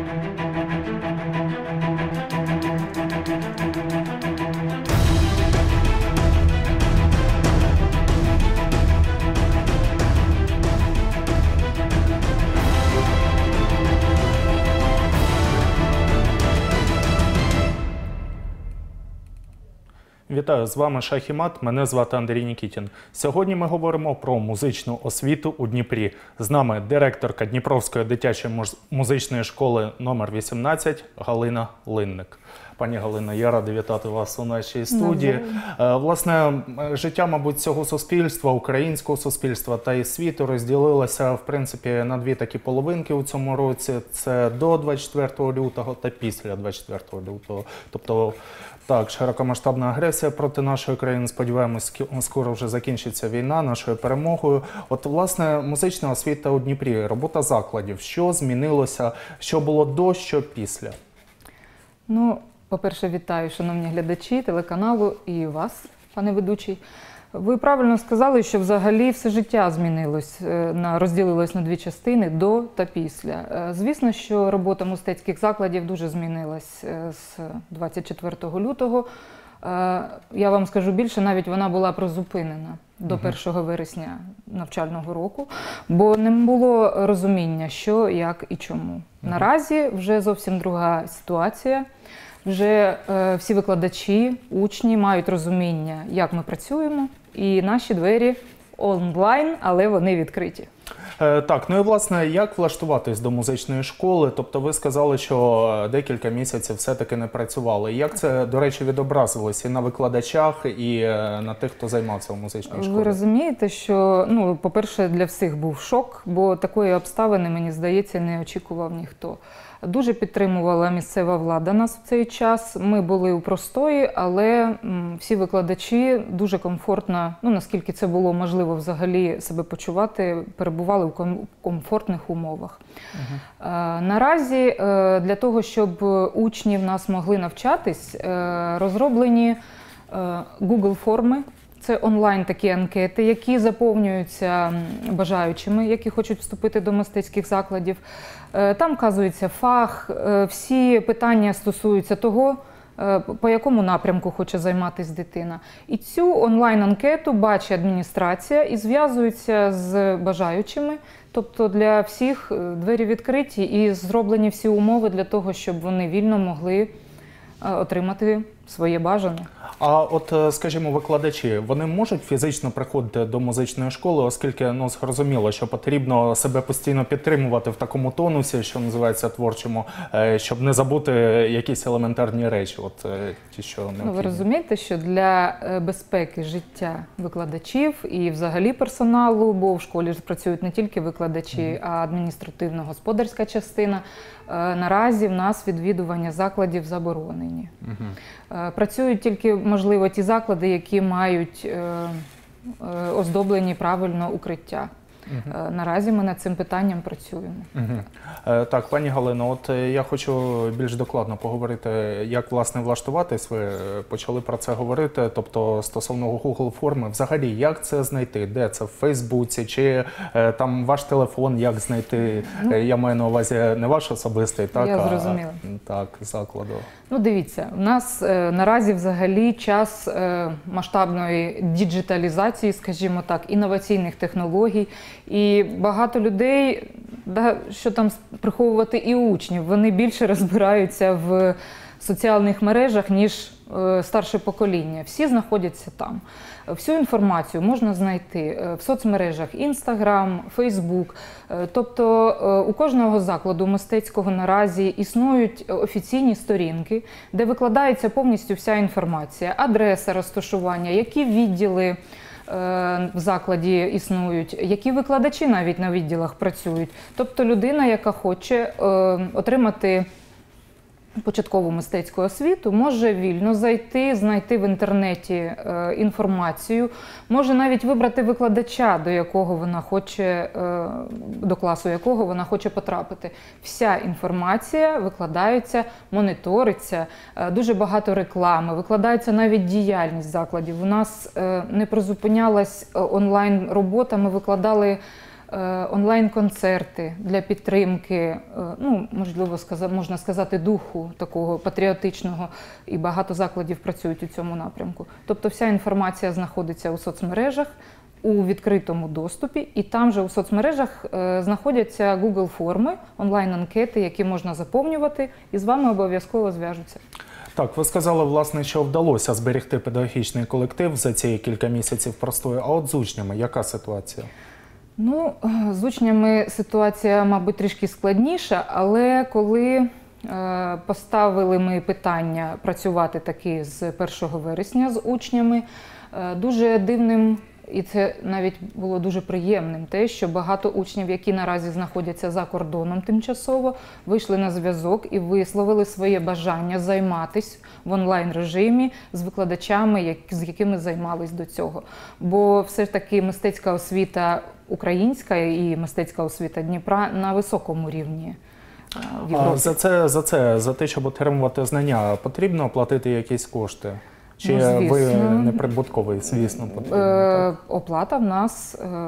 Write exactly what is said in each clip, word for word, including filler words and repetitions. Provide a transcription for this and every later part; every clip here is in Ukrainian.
Вітаю, з вами Шах і Мат, мене звати Андрій Нікітін. Сьогодні ми говоримо про музичну освіту у Дніпрі. З нами директорка Дніпровської дитячої музичної школи номер вісімнадцять Галина Линник. Пані Галина, я радий вітати вас у нашій студії. Добре. Власне, життя, мабуть, цього суспільства, українського суспільства та і світу розділилося, в принципі, на дві такі половинки у цьому році. Це до двадцять четвертого лютого та після двадцять четвертого лютого. Тобто, так, широкомасштабна агресія проти нашої країни, сподіваємось, скоро вже закінчиться війна нашою перемогою. От, власне, музична освіта у Дніпрі, робота закладів. Що змінилося, що було до, що після? Ну, по-перше, вітаю, шановні глядачі телеканалу і вас, пане ведучий. Ви правильно сказали, що взагалі все життя змінилось, розділилось на дві частини – до та після. Звісно, що робота мистецьких закладів дуже змінилась з двадцять четвертого лютого. Я вам скажу більше, навіть вона була призупинена до першого вересня навчального року, бо не було розуміння, що, як і чому. Наразі вже зовсім друга ситуація. Вже е, всі викладачі, учні мають розуміння, як ми працюємо, і наші двері онлайн, але вони відкриті. Е, так, ну і власне, як влаштуватись до музичної школи? Тобто ви сказали, що декілька місяців все-таки не працювали. Як це, до речі, відобразилося і на викладачах, і на тих, хто займався в музичній школі? Ви розумієте, що, ну, по-перше, для всіх був шок, бо такої обставини, мені здається, не очікував ніхто. Дуже підтримувала місцева влада нас в цей час. Ми були у простої, але всі викладачі дуже комфортно, ну наскільки це було можливо взагалі себе почувати, перебували в комфортних умовах. Uh-huh. Наразі для того, щоб учні в нас могли навчатись, розроблені Google-форми. Це онлайн такі анкети, які заповнюються бажаючими, які хочуть вступити до мистецьких закладів. Там вказується фах, всі питання стосуються того, по якому напрямку хоче займатися дитина. І цю онлайн-анкету бачить адміністрація і зв'язується з бажаючими. Тобто для всіх двері відкриті і зроблені всі умови для того, щоб вони вільно могли отримати своє бажане. А от, скажімо, викладачі, вони можуть фізично приходити до музичної школи, оскільки, ну, зрозуміло, що потрібно себе постійно підтримувати в такому тонусі, що називається творчому, щоб не забути якісь елементарні речі, от ті, що необхідні. Ну, ви розумієте, що для безпеки життя викладачів і взагалі персоналу, бо в школі ж працюють не тільки викладачі, mm-hmm. а адміністративно-господарська частина, наразі в нас відвідування закладів заборонені. Mm-hmm. Працюють тільки, можливо, ті заклади, які мають е, е, оздоблені правильно укриття. Uh-huh. Наразі ми над цим питанням працюємо. Uh-huh. е, так, пані Галино, от я хочу більш докладно поговорити, як, власне, влаштуватись. Ви почали про це говорити, тобто стосовно Google-форми. Взагалі, як це знайти? Де це? В Фейсбуці? Чи е, там ваш телефон, як знайти? Uh-huh. Я маю на увазі не ваш особистий, так, я зрозуміла. А так, закладу. Ну, дивіться, у нас е, наразі взагалі час е, масштабної діджиталізації, скажімо так, інноваційних технологій. І багато людей, да, що там приховувати і учнів, вони більше розбираються в соціальних мережах, ніж е, старше покоління. Всі знаходяться там. Всю інформацію можна знайти в соцмережах Instagram, Facebook. Тобто у кожного закладу мистецького наразі існують офіційні сторінки, де викладається повністю вся інформація, адреса розташування, які відділи в закладі існують, які викладачі навіть на відділах працюють. Тобто людина, яка хоче отримати початкову мистецьку освіту, може вільно зайти, знайти в інтернеті е, інформацію, може навіть вибрати викладача, до якого вона хоче, е, до класу якого вона хоче потрапити. Вся інформація викладається, моніториться, е, дуже багато реклами, викладається навіть діяльність закладів. У нас е, не призупинялась онлайн робота, ми викладали онлайн-концерти для підтримки, ну, можливо, можна сказати, духу такого патріотичного, і багато закладів працюють у цьому напрямку. Тобто вся інформація знаходиться у соцмережах, у відкритому доступі, і там же у соцмережах знаходяться Google-форми, онлайн-анкети, які можна заповнювати, і з вами обов'язково зв'яжуться. Так, ви сказали, власне, що вдалося зберегти педагогічний колектив за ці кілька місяців простою. А от з учнями яка ситуація? Ну, з учнями ситуація, мабуть, трішки складніша, але коли е, поставили ми питання працювати таки з першого вересня з учнями, е, дуже дивним, і це навіть було дуже приємним, те, що багато учнів, які наразі знаходяться за кордоном тимчасово, вийшли на зв'язок і висловили своє бажання займатися в онлайн-режимі з викладачами, з якими займались до цього. Бо все ж таки мистецька освіта українська і мистецька освіта Дніпра на високому рівні в Європі. А за це, за це, за те, щоб отримувати знання, потрібно платити якісь кошти? Чи ну, ви неприбутковий, звісно, потрібно? Е, оплата в нас е,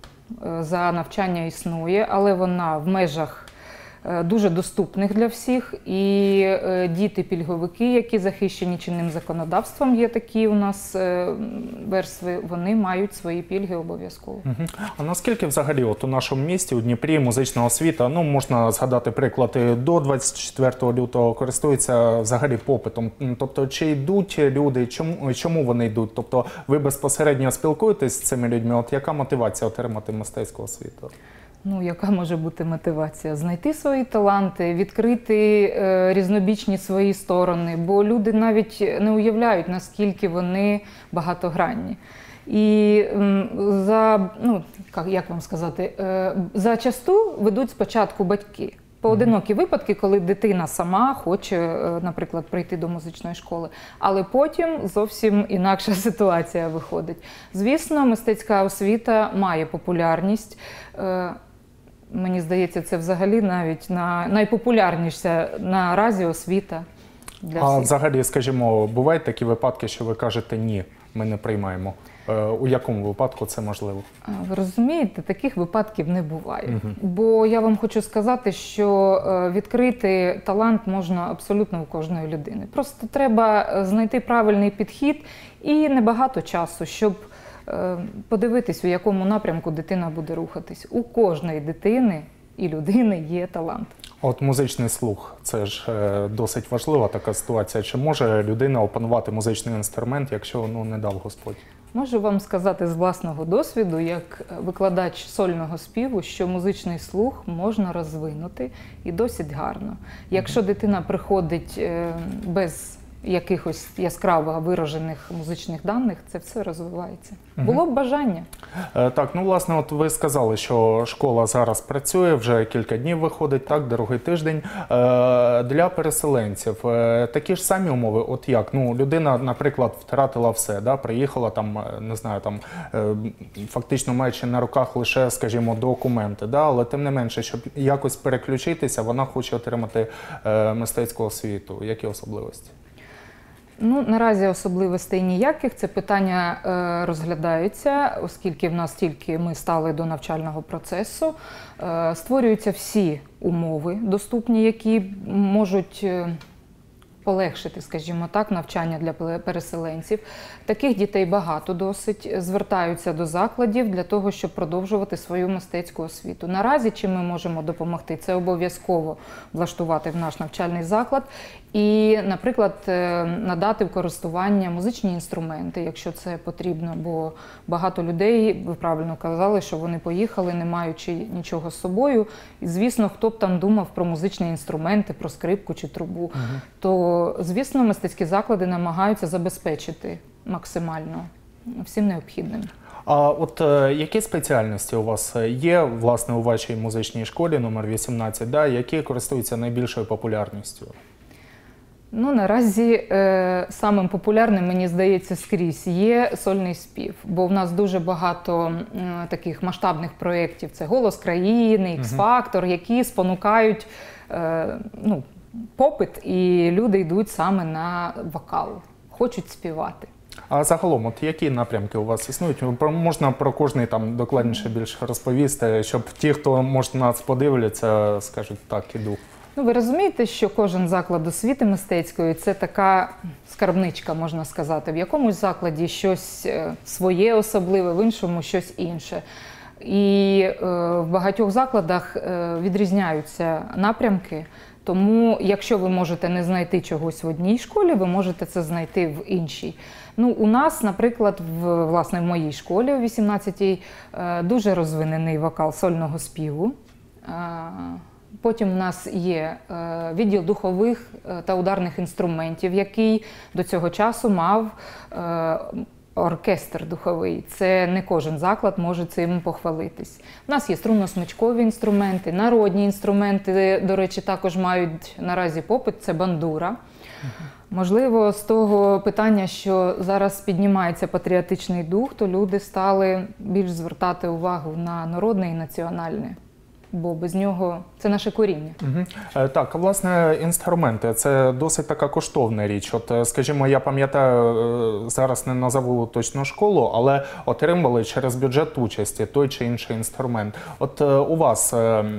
за навчання існує, але вона в межах дуже доступних для всіх. І е, діти-пільговики, які захищені чинним законодавством, є такі у нас е, верстви, вони мають свої пільги обов'язково. Угу. А наскільки взагалі от у нашому місті, у Дніпрі, музична освіта, ну, можна згадати приклади, до двадцять четвертого лютого користується взагалі попитом? Тобто, чи йдуть люди, чому, чому вони йдуть? Тобто, ви безпосередньо спілкуєтесь з цими людьми? От яка мотивація отримати мистецьку освіту? Ну, яка може бути мотивація? Знайти свої таланти, відкрити е, різнобічні свої сторони, бо люди навіть не уявляють, наскільки вони багатогранні. І е, за, ну, як вам сказати, е, зачасту ведуть спочатку батьки. Поодинокі випадки, коли дитина сама хоче, наприклад, прийти до музичної школи. Але потім зовсім інакша ситуація виходить. Звісно, мистецька освіта має популярність. Мені здається, це взагалі навіть на найпопулярніша наразі освіта для всіх. А взагалі, скажімо, бувають такі випадки, що ви кажете «ні, ми не приймаємо». У якому випадку це можливо? Ви розумієте, таких випадків не буває. Угу. Бо я вам хочу сказати, що відкрити талант можна абсолютно у кожної людини. Просто треба знайти правильний підхід і небагато часу, щоб подивитись, у якому напрямку дитина буде рухатись. У кожної дитини і людини є талант. От музичний слух – це ж е, досить важлива така ситуація. Чи може людина опанувати музичний інструмент, якщо ну, не дав Господь? Можу вам сказати з власного досвіду, як викладач сольного співу, що музичний слух можна розвинути і досить гарно. Якщо дитина приходить е, без якихось яскраво виражених музичних даних, це все розвивається. Угу. Було б бажання. Е, так, ну власне, от ви сказали, що школа зараз працює, вже кілька днів виходить, так, другий тиждень. Е, для переселенців е, такі ж самі умови, от як? Ну, людина, наприклад, втратила все, да, приїхала там, не знаю, там, е, фактично маючи на руках лише, скажімо, документи, да, але тим не менше, щоб якось переключитися, вона хоче отримати е, мистецьку освіту. Які особливості? Ну, наразі особливостей ніяких. Це питання е, розглядаються, оскільки в нас тільки ми стали до навчального процесу. Е, створюються всі умови доступні, які можуть е, полегшити, скажімо так, навчання для переселенців. Таких дітей багато досить, звертаються до закладів для того, щоб продовжувати свою мистецьку освіту. Наразі, чим ми можемо допомогти, це обов'язково влаштувати в наш навчальний заклад і, наприклад, надати в користування музичні інструменти, якщо це потрібно, бо багато людей, ви правильно казали, що вони поїхали, не маючи нічого з собою. І, звісно, хто б там думав про музичні інструменти, про скрипку чи трубу, угу. то, звісно, мистецькі заклади намагаються забезпечити максимально всім необхідним. А от е, які спеціальності у вас є, власне, у вашій музичній школі номер вісімнадцять, да, які користуються найбільшою популярністю? Ну, наразі е, самим популярним, мені здається, скрізь є сольний спів, бо в нас дуже багато е, таких масштабних проєктів. Це «Голос країни», «Ікс-фактор», які спонукають е, ну, попит, і люди йдуть саме на вокал, хочуть співати. А загалом, от які напрямки у вас існують? Про- Можна про кожний там докладніше більше розповісти, щоб ті, хто може нас подивляться, скажуть так, іду. Ну, ви розумієте, що кожен заклад освіти мистецької – це така скарбничка, можна сказати. В якомусь закладі щось е, своє особливе, в іншому щось інше. І е, в багатьох закладах е, відрізняються напрямки. Тому, якщо ви можете не знайти чогось в одній школі, ви можете це знайти в іншій. Ну, у нас, наприклад, в, власне, в моїй школі, у вісімнадцятій, е, дуже розвинений вокал сольного співу. Е, Потім в нас є е, відділ духових е, та ударних інструментів, який до цього часу мав е, оркестр духовий. Це не кожен заклад може цим похвалитись. У нас є струнно-смичкові інструменти, народні інструменти, до речі, також мають наразі попит, це бандура. Можливо, з того питання, що зараз піднімається патріотичний дух, то люди стали більш звертати увагу на народне і національне. Бо без нього це наше коріння. Угу. Так, власне, інструменти – це досить така коштовна річ. От, скажімо, я пам'ятаю, зараз не назову точно школу, але отримали через бюджет участі той чи інший інструмент. От у вас,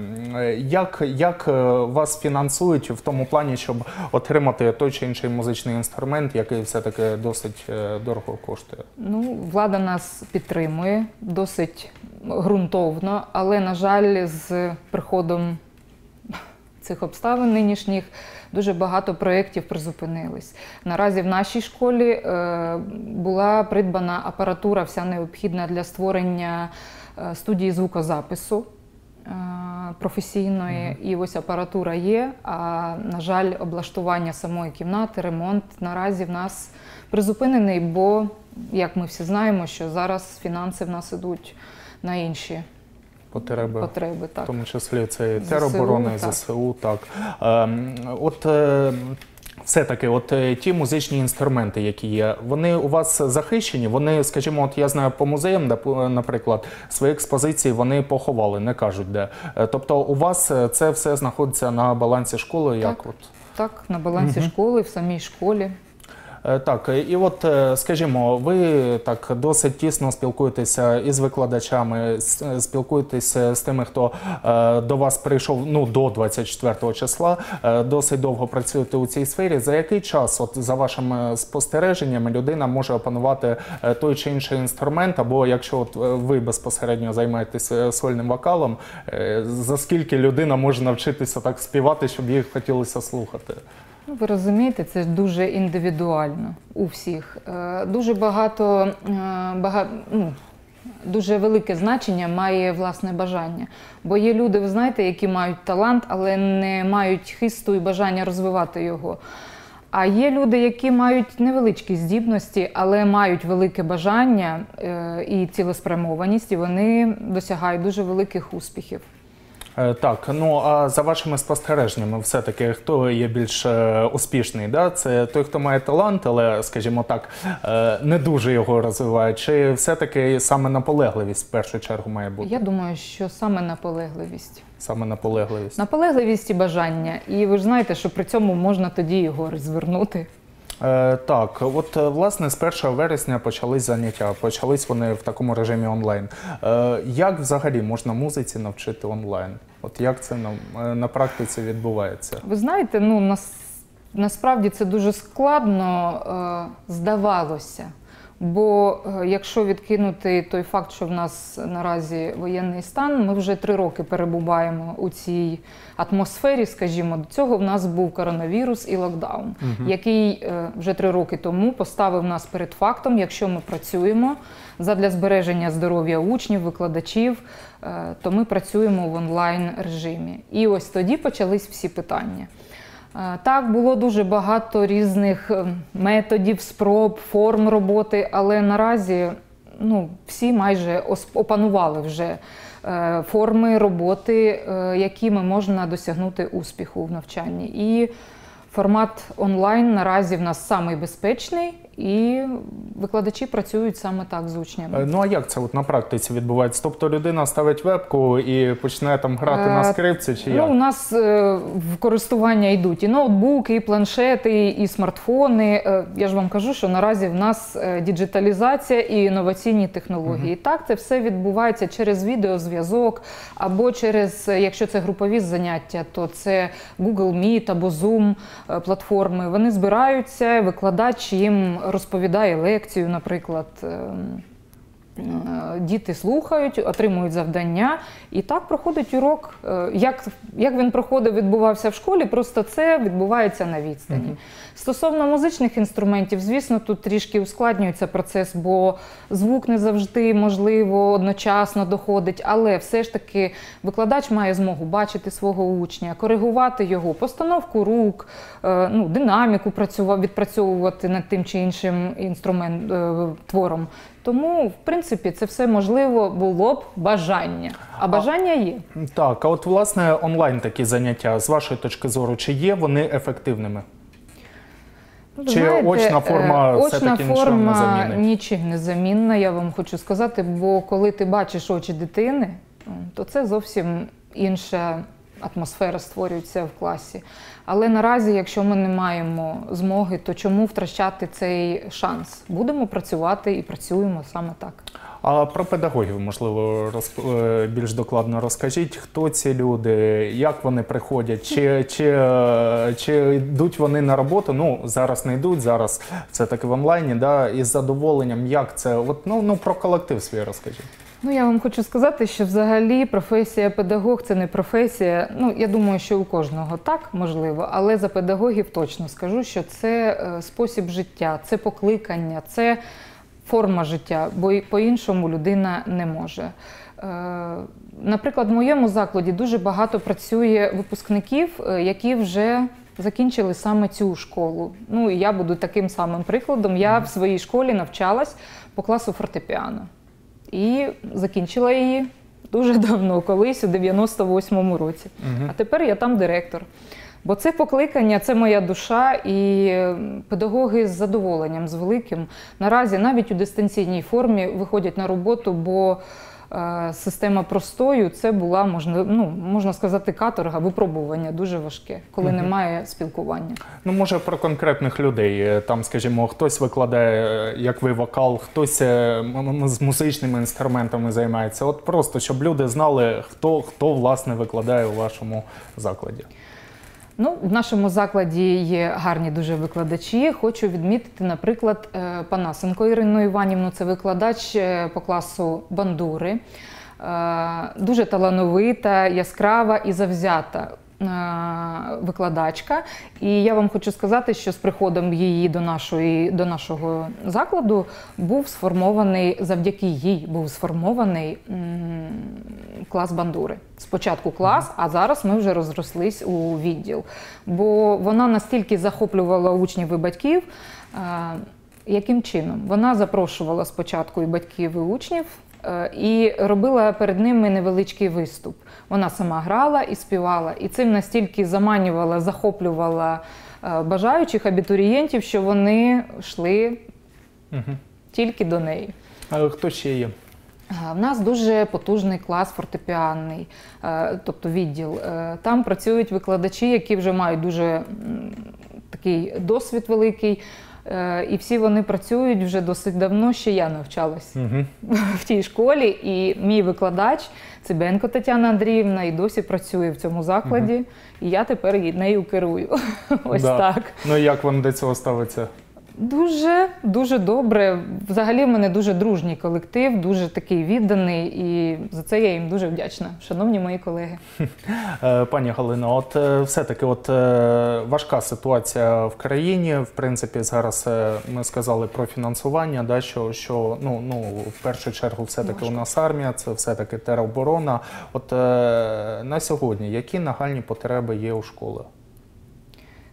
як, як вас фінансують в тому плані, щоб отримати той чи інший музичний інструмент, який все-таки досить дорого коштує? Ну, влада нас підтримує досить ґрунтовно, але, на жаль, з приходом цих обставин нинішніх дуже багато проєктів призупинились. Наразі в нашій школі е, була придбана апаратура, вся необхідна для створення е, студії звукозапису е, професійної. Mm-hmm. І ось апаратура є, а, на жаль, облаштування самої кімнати, ремонт наразі в нас призупинений, бо, як ми всі знаємо, що зараз фінанси в нас ідуть на інші потреби, потреби так. В тому числі це тероборони, ЗСУ. Так. Е, от е, все-таки, от е, ті музичні інструменти, які є, вони у вас захищені? Вони, скажімо, от я знаю по музеям, де, наприклад, свої експозиції вони поховали, не кажуть де. Е, тобто у вас це все знаходиться на балансі школи? Так, як от? Так, на балансі угу. школи, в самій школі. Так, і от, скажімо, ви так досить тісно спілкуєтеся із викладачами, спілкуєтеся з тими, хто до вас прийшов, ну, до двадцять четвертого числа, досить довго працюєте у цій сфері. За який час, от, за вашими спостереженнями, людина може опанувати той чи інший інструмент, або якщо от ви безпосередньо займаєтеся сольним вокалом, за скільки людина може навчитися так співати, щоб їх хотілося слухати? Ну, ви розумієте, це дуже індивідуально у всіх. Дуже багато, багато ну, дуже велике значення має власне бажання. Бо є люди, ви знаєте, які мають талант, але не мають хисту і бажання розвивати його. А є люди, які мають невеличкі здібності, але мають велике бажання і цілеспрямованість, і вони досягають дуже великих успіхів. Так, ну а за вашими спостереженнями, все-таки, хто є більш е, успішний? Да? Це той, хто має талант, але, скажімо так, е, не дуже його розвиває, чи все-таки саме наполегливість в першу чергу має бути? Я думаю, що саме наполегливість. Саме наполегливість. Наполегливість і бажання. І ви ж знаєте, що при цьому можна тоді його розвернути. Е, так, от власне з першого вересня почались заняття, почались вони в такому режимі онлайн. Е, як взагалі можна музиці навчити онлайн? От як це на, на практиці відбувається? Ви знаєте, ну нас, насправді це дуже складно, е, здавалося. Бо е, якщо відкинути той факт, що в нас наразі воєнний стан, ми вже три роки перебуваємо у цій атмосфері, скажімо, до цього в нас був коронавірус і локдаун, угу. який е, вже три роки тому поставив нас перед фактом, якщо ми працюємо задля збереження здоров'я учнів, викладачів, е, то ми працюємо в онлайн режимі. І ось тоді почались всі питання. Так, було дуже багато різних методів, спроб, форм роботи, але наразі ну, всі майже опанували вже форми роботи, якими можна досягнути успіху в навчанні. І формат онлайн наразі в нас самий безпечний І викладачі працюють саме так з учнями. Ну а як це от на практиці відбувається? Тобто людина ставить вебку і починає там грати на скрипці, чи ну, як? У нас е, в користування йдуть і ноутбуки, і планшети, і смартфони. Е, я ж вам кажу, що наразі в нас е, діджиталізація і інноваційні технології. І так, це все відбувається через відеозв'язок, або через, якщо це групові заняття, то це Google Meet або Zoom е, платформи. Вони збираються, викладач їм розповідає лекцію, наприклад. Е, Діти слухають, отримують завдання, і так проходить урок. Як, як він проходив, відбувався в школі, просто це відбувається на відстані. Uh-huh. Стосовно музичних інструментів, звісно, тут трішки ускладнюється процес, бо звук не завжди, можливо, одночасно доходить, але все ж таки викладач має змогу бачити свого учня, коригувати його, постановку рук, ну, динаміку відпрацьовувати над тим чи іншим інструмент, твором. Тому, в принципі, це все можливо було б бажання. А бажання є. Так, а от, власне, онлайн такі заняття, з вашої точки зору, чи є вони ефективними? Чи знаєте, очна форма все-таки нічого не замінить? Очна форма нічим не замінна, я вам хочу сказати, бо коли ти бачиш очі дитини, то це зовсім інша атмосфера створюється в класі. Але наразі, якщо ми не маємо змоги, то чому втрачати цей шанс? Будемо працювати і працюємо саме так. А про педагогів, можливо, розп... більш докладно розкажіть, хто ці люди, як вони приходять, чи, чи, чи йдуть вони на роботу, ну, зараз не йдуть, зараз це таки в онлайні, да, із задоволенням, як це, от, ну, ну, про колектив свій розкажіть. Ну, я вам хочу сказати, що взагалі професія педагог – це не професія, ну, я думаю, що у кожного так, можливо, але за педагогів точно скажу, що це спосіб життя, це покликання, це форма життя, бо по-іншому людина не може. Наприклад, в моєму закладі дуже багато працює випускників, які вже закінчили саме цю школу. Ну, і я буду таким самим прикладом. Я в своїй школі навчалась по класу фортепіано. І закінчила її дуже давно, колись у дев'яносто восьмому році. Uh-huh. А тепер я там директор. Бо це покликання, це моя душа, і педагоги з задоволенням, з великим. Наразі навіть у дистанційній формі виходять на роботу, бо е, система простою, це була, можна, ну, можна сказати, каторга, випробування дуже важке, коли uh-huh. немає спілкування. Ну, може, про конкретних людей. Там, скажімо, хтось викладає, як ви, вокал, хтось з музичними інструментами займається. От просто, щоб люди знали, хто, хто власне, викладає у вашому закладі. Ну, в нашому закладі є гарні дуже викладачі. Хочу відмітити, наприклад, Панасенко Ірину Іванівну. Це викладач по класу бандури. Дуже талановита, яскрава і завзята викладачка. І я вам хочу сказати, що з приходом її до, нашої, до нашого закладу був сформований, завдяки їй був сформований м, клас бандури. Спочатку клас, а зараз ми вже розрослись у відділ. Бо вона настільки захоплювала учнів і батьків. А, яким чином? Вона запрошувала спочатку і батьків, і учнів, і робила перед ними невеличкий виступ. Вона сама грала і співала, і цим настільки заманювала, захоплювала бажаючих абітурієнтів, що вони йшли угу. тільки до неї. А хто ще є? В нас дуже потужний клас фортепіанний, тобто відділ. Там працюють викладачі, які вже мають дуже такий досвід великий. І всі вони працюють вже досить давно, ще я навчалась uh-huh. в тій школі. І мій викладач, Цибенко Тетяна Андріївна, і досі працює в цьому закладі. Uh-huh. І я тепер нею керую. Ось да. так. Ну як вам до цього ставиться? Дуже, дуже добре. Взагалі в мене дуже дружній колектив, дуже такий відданий, і за це я їм дуже вдячна. Шановні мої колеги. Пані Галино, от все-таки от важка ситуація в країні. В принципі, зараз ми сказали про фінансування, да, що, що ну, ну, в першу чергу все-таки у нас армія, це все-таки тероборона. От на сьогодні які нагальні потреби є у школи?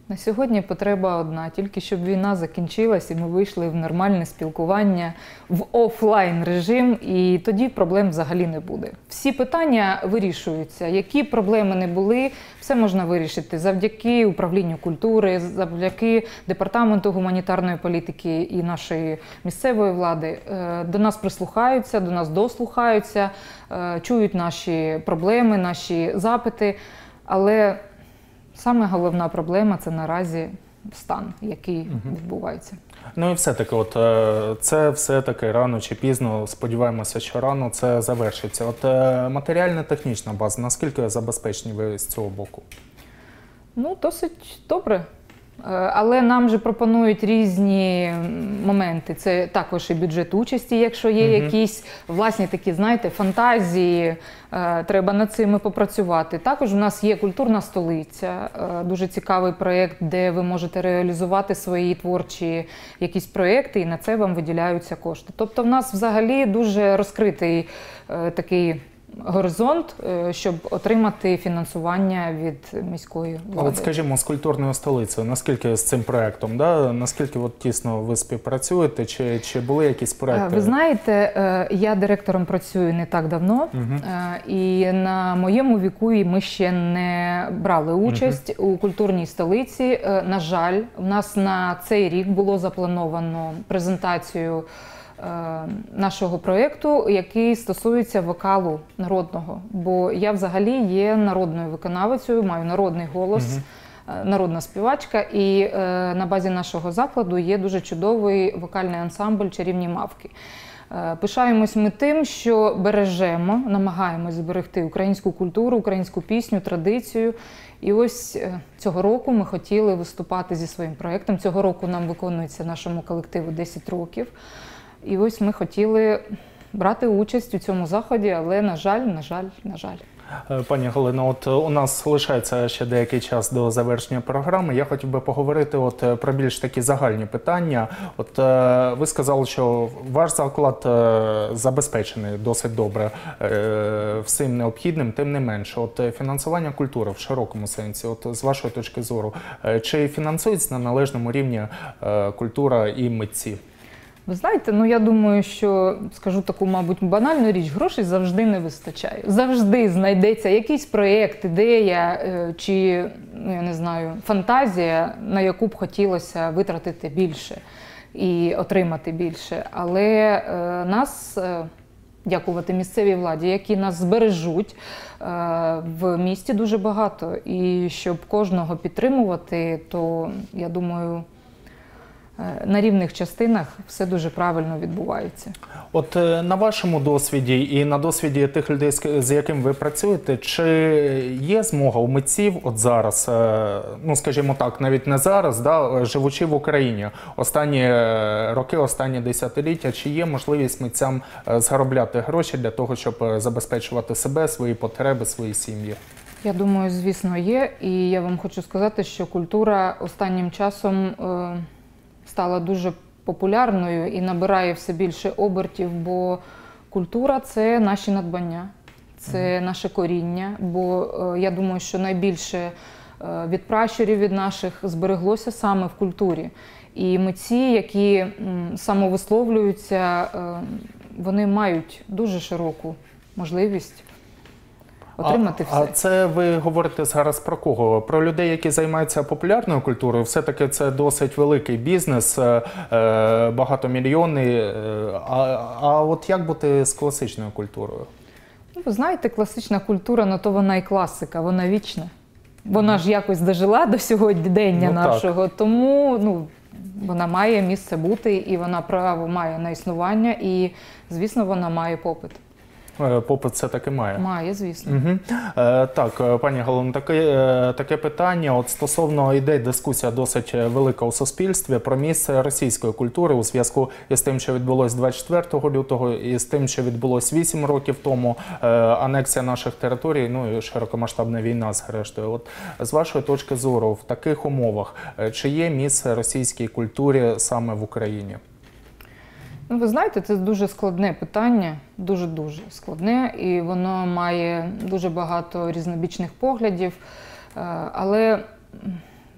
На сьогодні потреба одна, тільки щоб війна закінчилась і ми вийшли в нормальне спілкування, в офлайн режим, і тоді проблем взагалі не буде. Всі питання вирішуються. Які проблеми не були, все можна вирішити завдяки управлінню культури, завдяки департаменту гуманітарної політики і нашої місцевої влади. До нас прислухаються, до нас дослухаються, чують наші проблеми, наші запити, але саме головна проблема – це наразі стан, який угу. відбувається. Ну і все-таки, от це все-таки рано чи пізно, сподіваємося, що рано це завершиться. От матеріально-технічна база, наскільки забезпечені ви з цього боку? Ну, досить добре. Але нам же пропонують різні моменти. Це також і бюджет участі, якщо є угу. якісь власні такі, знаєте, фантазії, треба над цим попрацювати. Також у нас є культурна столиця, дуже цікавий проєкт, де ви можете реалізувати свої творчі якісь проєкти, і на це вам виділяються кошти. Тобто в нас взагалі дуже розкритий такий горизонт, щоб отримати фінансування від міської влади. От скажімо, з культурною столицею, наскільки з цим проєктом, да? Наскільки от тісно ви співпрацюєте, чи, чи були якісь проєкти? Ви знаєте, я директором працюю не так давно, угу. і на моєму віку ми ще не брали участь угу. у культурній столиці. На жаль, у нас на цей рік було заплановано презентацію нашого проєкту, який стосується вокалу народного. Бо я взагалі є народною виконавицею, маю народний голос, угу. народна співачка, і на базі нашого закладу є дуже чудовий вокальний ансамбль «Чарівні мавки». Пишаємось ми тим, що бережемо, намагаємось зберегти українську культуру, українську пісню, традицію. І ось цього року ми хотіли виступати зі своїм проєктом. Цього року нам виконується нашому колективу десять років. І ось ми хотіли брати участь у цьому заході, але, на жаль, на жаль, на жаль. Пані Галино, от у нас лишається ще деякий час до завершення програми. Я хотів би поговорити от про більш такі загальні питання. От ви сказали, що ваш заклад забезпечений досить добре всім необхідним, тим не менше. От фінансування культури в широкому сенсі, от з вашої точки зору, чи фінансується на належному рівні культура і митці? Ви знаєте, ну я думаю, що, скажу таку, мабуть, банальну річ, грошей завжди не вистачає. Завжди знайдеться якийсь проєкт, ідея чи, ну я не знаю, фантазія, на яку б хотілося витратити більше і отримати більше. Але е, нас, е, дякувати місцевій владі, які нас збережуть, е, в місті дуже багато. І щоб кожного підтримувати, то, я думаю, на рівних частинах все дуже правильно відбувається. От на вашому досвіді і на досвіді тих людей, з якими ви працюєте, чи є змога у митців от зараз, ну скажімо так, навіть не зараз, да, живучи в Україні, останні роки, останні десятиліття, чи є можливість митцям заробляти гроші для того, щоб забезпечувати себе, свої потреби, свої сім'ї? Я думаю, звісно, є. І я вам хочу сказати, що культура останнім часом стала дуже популярною і набирає все більше обертів, бо культура – це наші надбання, це наше коріння, бо я думаю, що найбільше від пращурів від наших збереглося саме в культурі. І митці, які самовисловлюються, вони мають дуже широку можливість отримати а, все. А це ви говорите зараз про кого? Про людей, які займаються популярною культурою? Все-таки це досить великий бізнес, багатомільйонний. А, а от як бути з класичною культурою? Ну, ви знаєте, класична культура, ну то вона і класика, вона вічна. Вона ж якось дожила до сьогодення ну, нашого, так. Тому ну, вона має місце бути, і вона право має на існування, і, звісно, вона має попит. Попит це таки має? Має, звісно. Угу. Е, так, пані Галино, таке, таке питання. От стосовно йде дискусія досить велика у суспільстві про місце російської культури у зв'язку із тим, що відбулось двадцять четвертого лютого, і з тим, що відбулось вісім років тому, е, анексія наших територій, ну і широкомасштабна війна зрештою. От з вашої точки зору, в таких умовах, чи є місце російській культурі саме в Україні? Ну, ви знаєте, це дуже складне питання, дуже-дуже складне, і воно має дуже багато різнобічних поглядів, але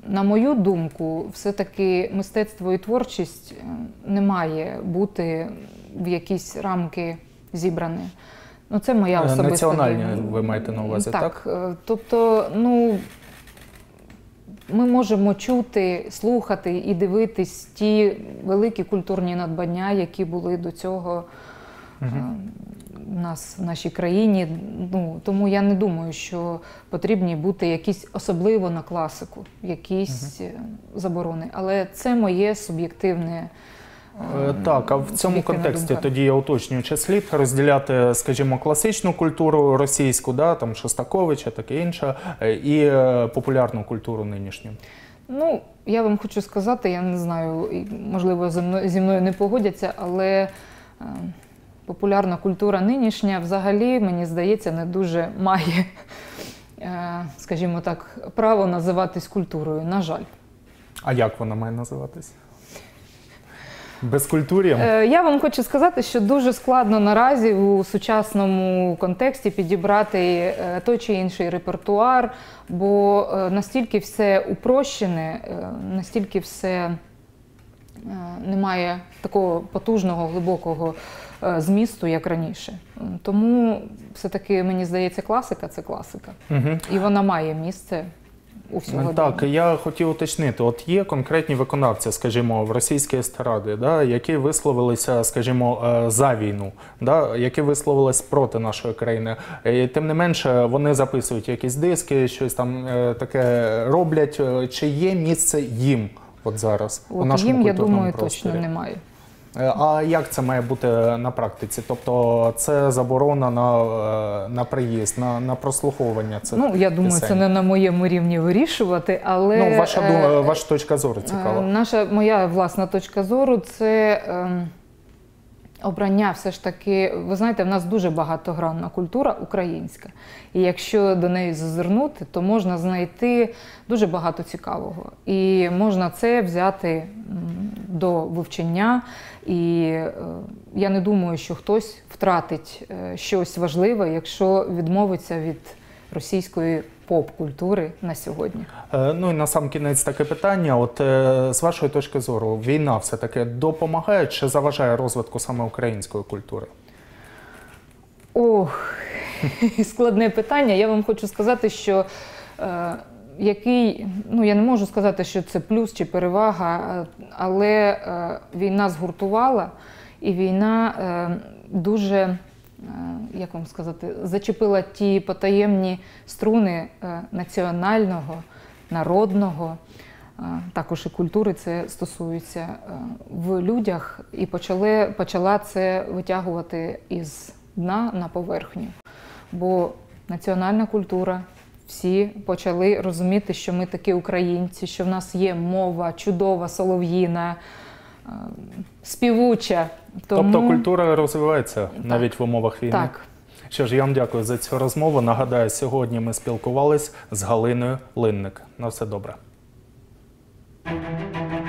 на мою думку, все-таки мистецтво і творчість не має бути в якісь рамки зібрані. Ну, це моя особиста Національні думка. ви маєте на увазі, так? Так. Тобто, ну, ми можемо чути, слухати і дивитись ті великі культурні надбання, які були до цього Угу. у нас в нашій країні. Ну, тому я не думаю, що потрібні бути якісь особливо на класику, якісь угу. заборони. Але це моє суб'єктивне. Так, а в цьому контексті думка. Тоді я уточнюю, чи слід розділяти, скажімо, класичну культуру російську, да, там Шостаковича, таке інше, і популярну культуру нинішню? Ну, я вам хочу сказати, я не знаю, можливо, зі мною не погодяться, але популярна культура нинішня взагалі, мені здається, не дуже має, скажімо так, право називатись культурою, на жаль. А як вона має називатись? Безкультур'ям? Я вам хочу сказати, що дуже складно наразі у сучасному контексті підібрати той чи інший репертуар, бо настільки все упрощене, настільки все немає такого потужного, глибокого змісту, як раніше. Тому все-таки, мені здається, класика – це класика. Угу. І вона має місце у сьогодні. Так, я хотів уточнити, от є конкретні виконавці, скажімо, в російській естраді, да, які висловилися, скажімо, за війну, да, які висловились проти нашої країни. І, тим не менше, вони записують якісь диски, щось там таке роблять. Чи є місце їм от зараз от у нашому їм, культурному я думаю, просторі? Точно немає. А як це має бути на практиці? Тобто це заборона на, на приїзд, на, на прослуховування цих Ну, я думаю, пісень? Це не на моєму рівні вирішувати, але… Ну, ваша, е, ваша точка зору цікава. Наша, моя власна точка зору – це е, обрання все ж таки… Ви знаєте, в нас дуже багатогранна культура українська. І якщо до неї зазирнути, то можна знайти дуже багато цікавого. І можна це взяти до вивчення. І е, я не думаю, що хтось втратить е, щось важливе, якщо відмовиться від російської поп-культури на сьогодні. Е, ну і на сам кінець таке питання. От е, з вашої точки зору, війна все-таки допомагає чи заважає розвитку саме української культури? Ох, складне питання. Я вам хочу сказати, що е, який, ну я не можу сказати, що це плюс чи перевага, але е, війна згуртувала, і війна е, дуже, е, як вам сказати, зачепила ті потаємні струни е, національного, народного, е, також і культури це стосується е, в людях, і почали, почала це витягувати із дна на поверхню. Бо національна культура, всі почали розуміти, що ми такі українці, що в нас є мова чудова, солов'їна, співуча. Тому… Тобто культура розвивається так. навіть в умовах війни? Так. Що ж, я вам дякую за цю розмову. Нагадаю, сьогодні ми спілкувались з Галиною Линник. На все добре.